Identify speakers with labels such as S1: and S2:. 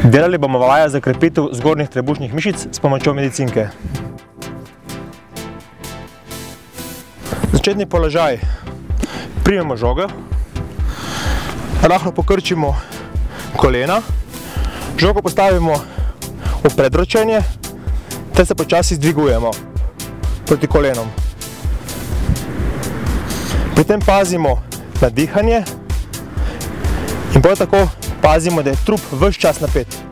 S1: Delali bomo vaje za krepitev zgornjih trebušnih mišic s pomočjo medicinke. Začetni položaj. Primemo žogo, rahlo pokrčimo kolena, žogo postavimo v predročenje ter se počasi dvigujemo proti kolenom. Pri tem pazimo na dihanje in prav tako pazimo, da je trup ves čas napet.